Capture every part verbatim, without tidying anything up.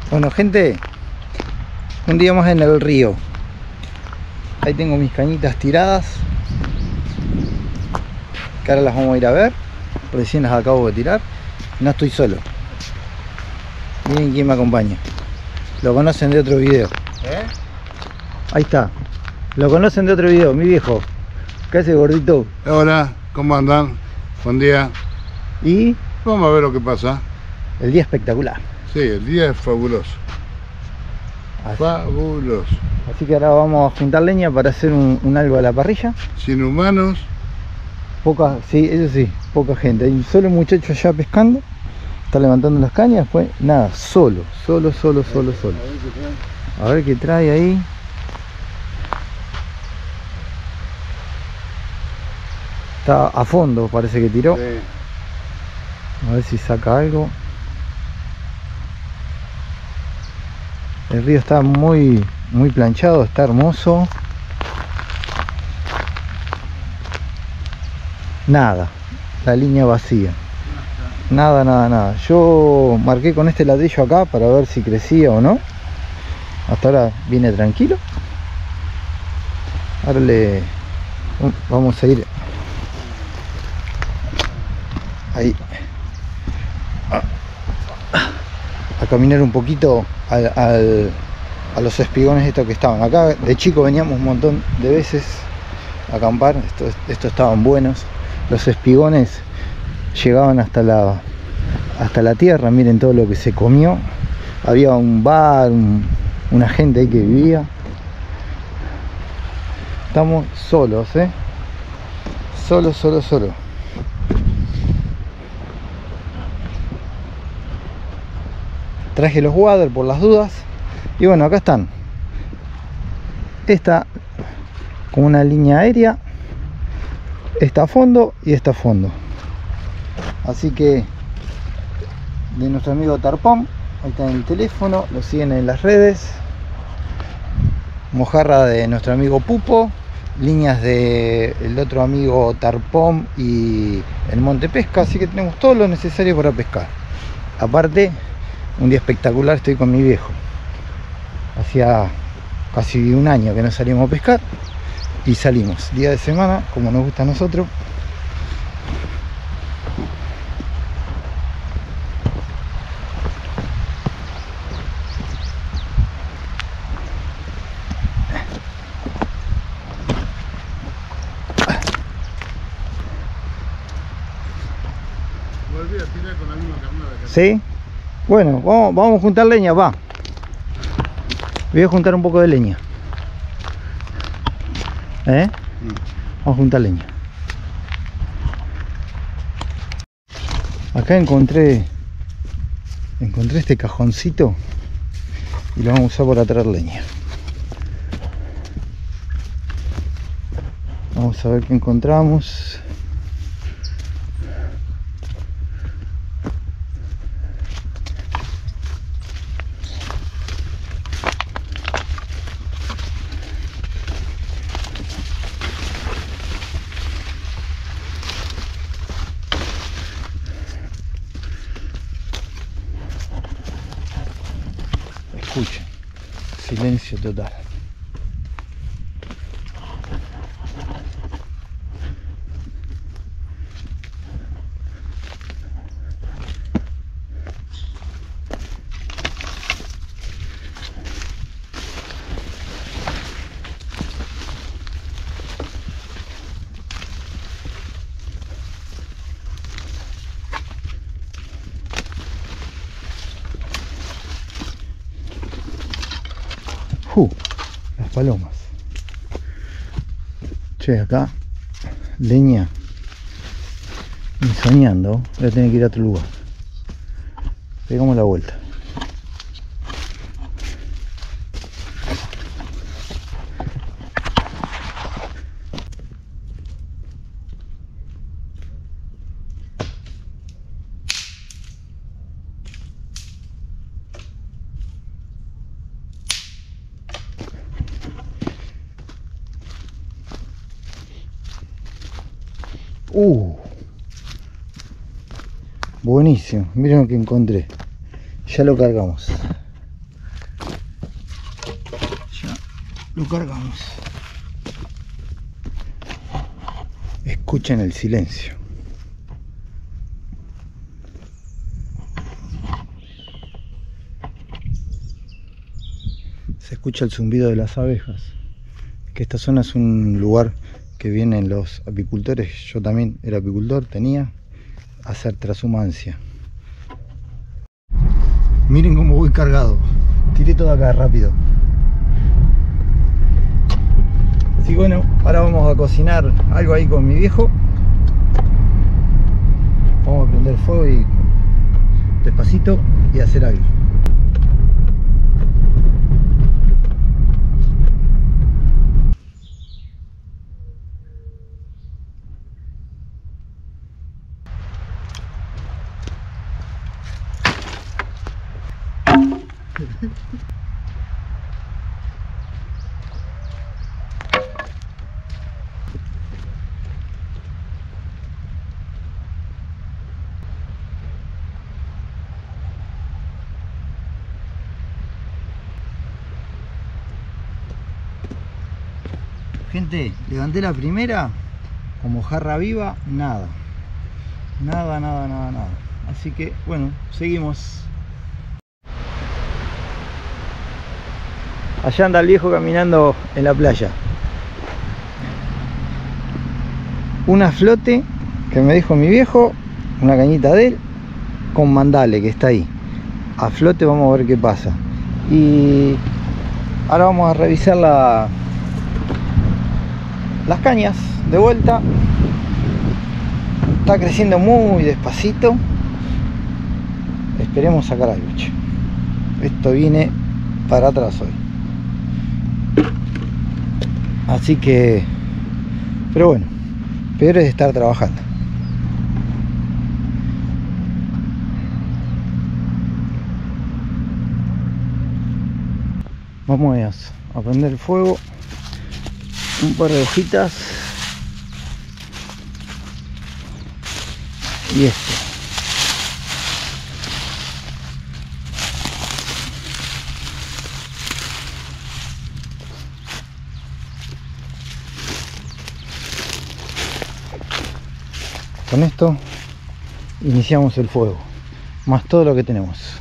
Bueno, gente, un día más en el río. Ahí tengo mis cañitas tiradas, que ahora las vamos a ir a ver. Recién las acabo de tirar. No estoy solo. Miren quién me acompaña. Lo conocen de otro video. ¿Eh? Ahí está. Lo conocen de otro video, mi viejo. ¿Qué hace, gordito? Hola, ¿cómo andan? Buen día. Y Vamos a ver lo que pasa. el día espectacular. Sí, el día es fabuloso. Así, Fabuloso. así que ahora vamos a juntar leña para hacer un, un algo a la parrilla. Sin humanos. Poca, sí, eso sí, poca gente. Hay un solo muchacho allá pescando. Está levantando las cañas, después nada, solo, solo, solo, solo, solo. A ver qué trae ahí. Está a fondo, parece que tiró. Sí. A ver si saca algo. El río está muy, muy planchado, está hermoso. Nada, la línea vacía. Nada, nada, nada. Yo marqué con este ladrillo acá para ver si crecía o no. Hasta ahora viene tranquilo. Ahora le vamos a ir ahí a caminar un poquito al, al, a los espigones estos que estaban acá. De chico veníamos un montón de veces a acampar. Estos, estos estaban buenos. Los espigones llegaban hasta la hasta la tierra. Miren todo lo que se comió. Había un bar, un, una gente ahí que vivía. Estamos solos, eh solo, solo, solo. Traje los water por las dudas. Y bueno, acá están. Esta con una línea aérea. Está a fondo y está a fondo. Así que de nuestro amigo Tarpón, ahí está en el teléfono, lo siguen en las redes. Mojarra de nuestro amigo Pupo, líneas de el otro amigo Tarpón y el Monte Pesca, así que tenemos todo lo necesario para pescar. Aparte, un día espectacular, estoy con mi viejo. Hacía casi un año que no salimos a pescar. Y salimos día de semana, como nos gusta a nosotros. Volví a tirar con la misma carnada que ¿Sí? Bueno, vamos, vamos a juntar leña, va. Voy a juntar un poco de leña. ¿Eh? Vamos a juntar leña. Acá encontré encontré este cajoncito y lo vamos a usar para traer leña. Vamos a ver qué encontramos. Escuchen, silencio total. Uh, las palomas. Che, acá leña. Ni soñando. Voy a tener que ir a otro lugar. Pegamos la vuelta. Uh, buenísimo, miren lo que encontré. Ya lo cargamos. lo cargamos. Escuchen el silencio. Se escucha el zumbido de las abejas. Que esta zona es un lugar que vienen los apicultores. Yo también era apicultor, tenía a hacer transhumancia. Miren cómo voy cargado. Tiré todo acá rápido. Así que bueno, ahora vamos a cocinar algo ahí con mi viejo. Vamos a prender fuego y despacito y hacer algo. Gente, levanté la primera, como jarra viva, nada. Nada, nada, nada, nada. Así que, bueno, seguimos. Allá anda el viejo caminando en la playa. Una flote que me dijo mi viejo, una cañita de él, con mandale que está ahí. A flote, vamos a ver qué pasa. Y ahora vamos a revisar la... las cañas de vuelta. Está creciendo muy despacito. Esperemos sacar algo, che. Esto viene para atrás hoy. Así que, pero bueno, peor es estar trabajando. Vamos a prender el fuego. Un par de hojitas y esto. Con esto iniciamos el fuego, más todo lo que tenemos.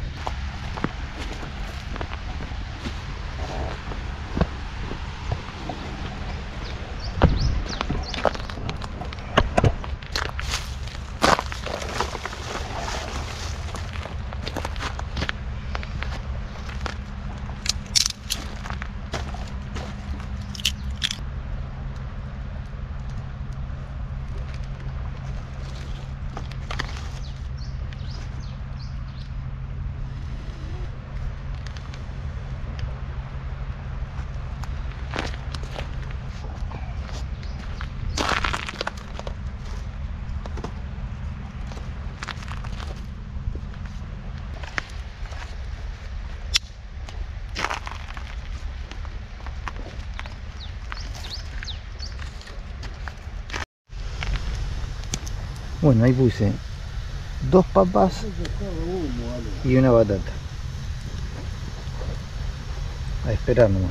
Bueno, ahí puse dos papas y una batata. A esperar nomás.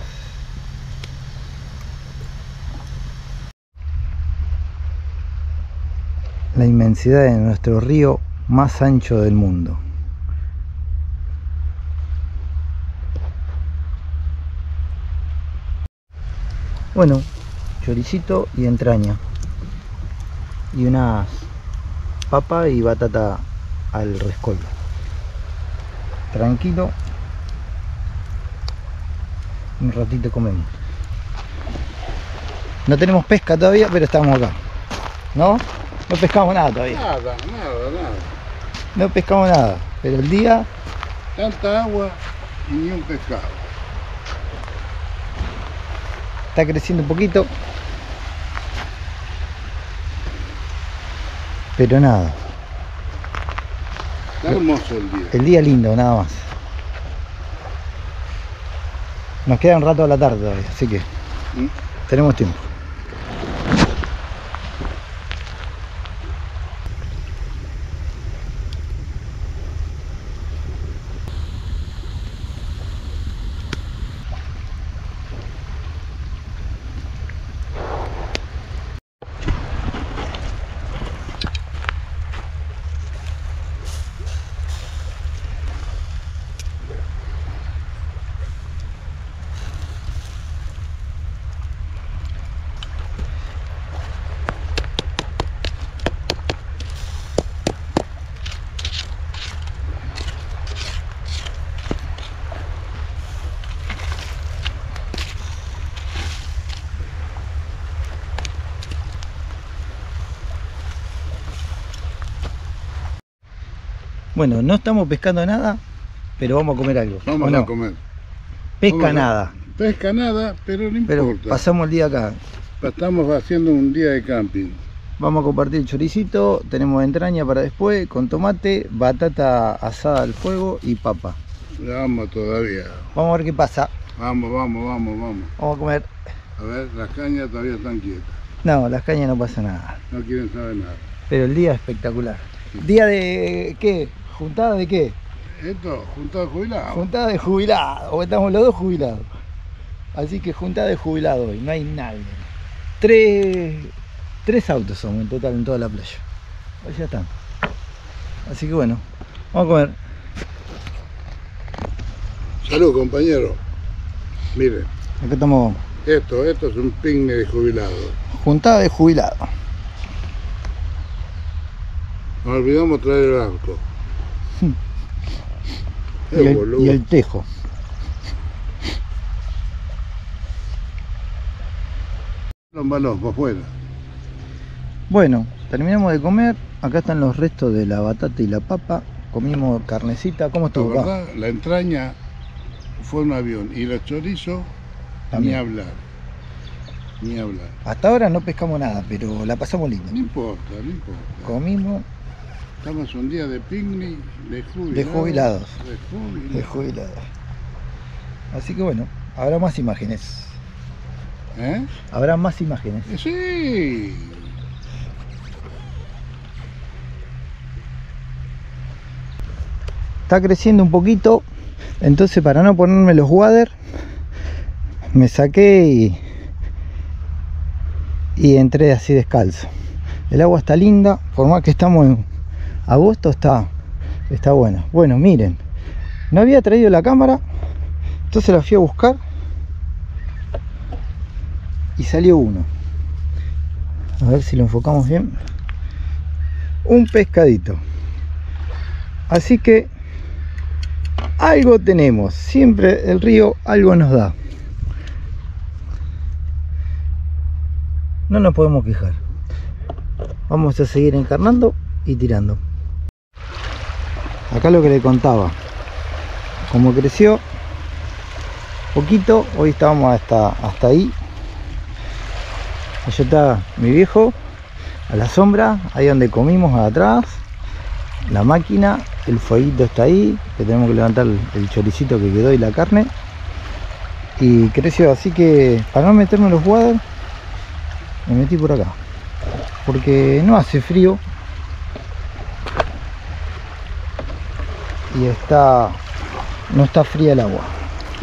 La inmensidad de nuestro río más ancho del mundo. Bueno, choricito y entraña. Y unas papa y batata al rescoldo. Tranquilo. Un ratito comemos. No tenemos pesca todavía, pero estamos acá. ¿No? No pescamos nada todavía. Nada, nada, nada. No pescamos nada, pero el día... Tanta agua y ni un pescado. Está creciendo un poquito. Pero nada. Está hermoso el día. El día lindo, nada más. Nos queda un rato a la tarde todavía, así que ¿Mm? tenemos tiempo. Bueno, no estamos pescando nada, pero vamos a comer algo. Vamos ¿o a no? comer. Pesca Vamos a- nada, Pesca nada, pero no pero importa. pasamos el día acá. Estamos haciendo un día de camping. Vamos a compartir el choricito, tenemos entraña para después, con tomate, batata asada al fuego y papa. Vamos todavía. Vamos a ver qué pasa. Vamos, vamos, vamos, vamos. Vamos a comer. A ver, las cañas todavía están quietas. No, las cañas no pasa nada. No quieren saber nada. Pero el día es espectacular. ¿Día de qué? ¿Juntada de qué? Esto, juntado jubilado. Juntada de jubilados, o estamos los dos jubilados. Así que juntada de jubilados hoy, no hay nadie. Tres, tres autos son en total en toda la playa. Ahí ya están. Así que bueno, vamos a comer. Salud, compañero. Miren, Acá estamos, esto, esto es un picnic de jubilado. juntada de jubilados. Nos olvidamos traer el arco. Y Eh, el, boludo. y el tejo. Los malos, por afuera. Bueno, terminamos de comer. Acá están los restos de la batata y la papa. Comimos carnecita. ¿Cómo La estuvo acá? verdad, la entraña fue un avión. Y los chorizos, ni También. hablar. Ni hablar. Hasta ahora no pescamos nada, pero la pasamos lindo. No importa, no importa. Comimos Estamos un día de picnic, de jubilados. De jubilados. De jubilados. de jubilados. Así que bueno, habrá más imágenes. ¿Eh? Habrá más imágenes. Eh, Sí. Está creciendo un poquito, entonces para no ponerme los wader me saqué y, y entré así descalzo. El agua está linda, por más que estamos en agosto, está, está buena. Bueno, miren, no había traído la cámara, entonces la fui a buscar y salió uno. A ver si lo enfocamos bien. Un pescadito. Así que algo tenemos, siempre el río algo nos da. No nos podemos quejar. Vamos a seguir encarnando y tirando. Acá lo que le contaba, como creció poquito, hoy estábamos hasta, hasta ahí. Allá está mi viejo, a la sombra, ahí donde comimos atrás. La máquina, el fueguito está ahí, que tenemos que levantar el, el choricito que quedó y la carne. Y creció, así que para no meterme en los water, me metí por acá. Porque no hace frío. Y está, no está fría el agua.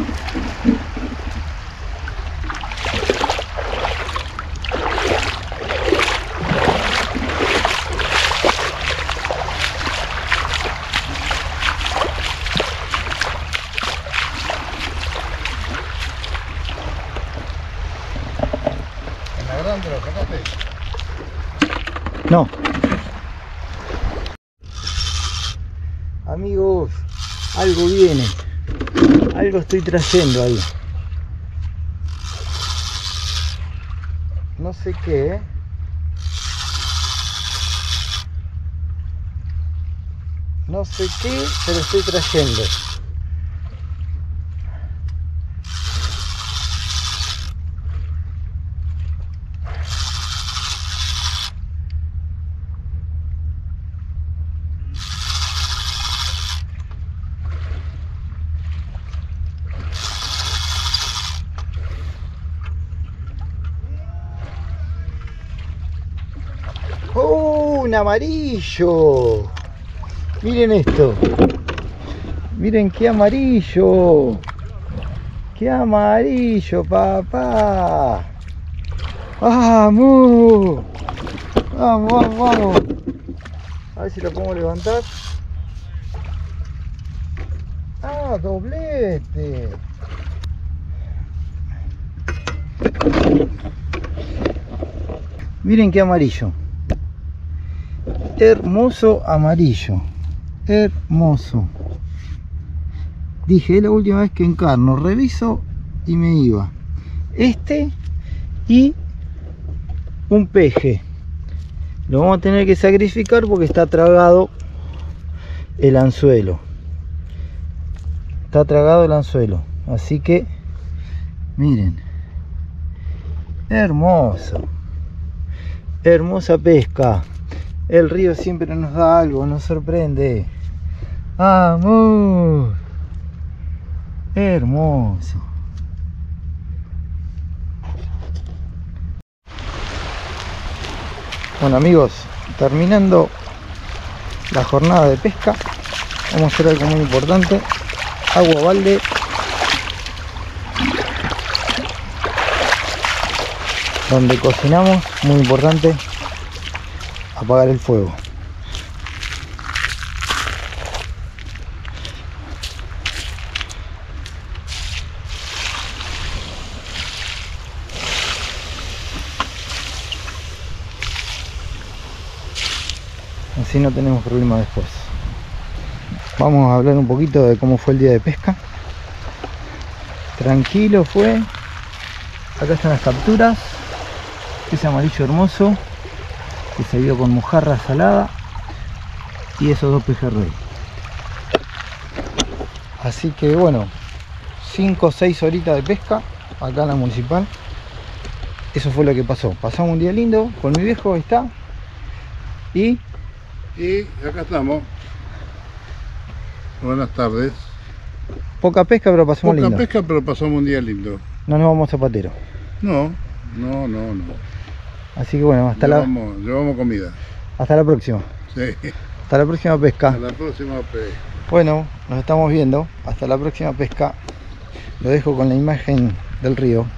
No. Amigos, algo viene. Algo estoy trayendo ahí. No sé qué, ¿eh? No sé qué, pero estoy trayendo. ¡Oh, un amarillo! Miren esto. Miren qué amarillo. ¡Qué amarillo, papá! ¡Vamos! ¡Vamos, vamos, vamos! A ver si lo podemos levantar. ¡Ah, doblete! Miren qué amarillo. Hermoso amarillo. Hermoso. Dije, es la última vez que encarno, reviso y me iba. Este y un peje. Lo vamos a tener que sacrificar porque está tragado el anzuelo. Está tragado el anzuelo. Así que, miren. Hermoso. Hermosa pesca. El río siempre nos da algo, nos sorprende. ¡Vamos! Hermoso. Bueno amigos, terminando la jornada de pesca, vamos a hacer algo muy importante. Agua balde. Donde cocinamos, muy importante, apagar el fuego. Así no tenemos problema después. Vamos a hablar un poquito de cómo fue el día de pesca. Tranquilo fue. Acá están las capturas. Ese amarillo hermoso que se vio con mojarra salada y esos dos pejerrey. Así que bueno, cinco o seis horitas de pesca acá en la municipal. Eso fue lo que pasó. Pasamos un día lindo con mi viejo, ahí está. Y, y acá estamos. Buenas tardes. Poca pesca, pero pasamos Poca lindo. Poca pesca, pero pasamos un día lindo. No nos vamos zapatero. No, no, no, no. Así que bueno, hasta llevamos, la... llevamos comida. Hasta la próxima. Sí. Hasta la próxima pesca. Hasta la próxima pesca. Bueno, nos estamos viendo. Hasta la próxima pesca. Lo dejo con la imagen del río.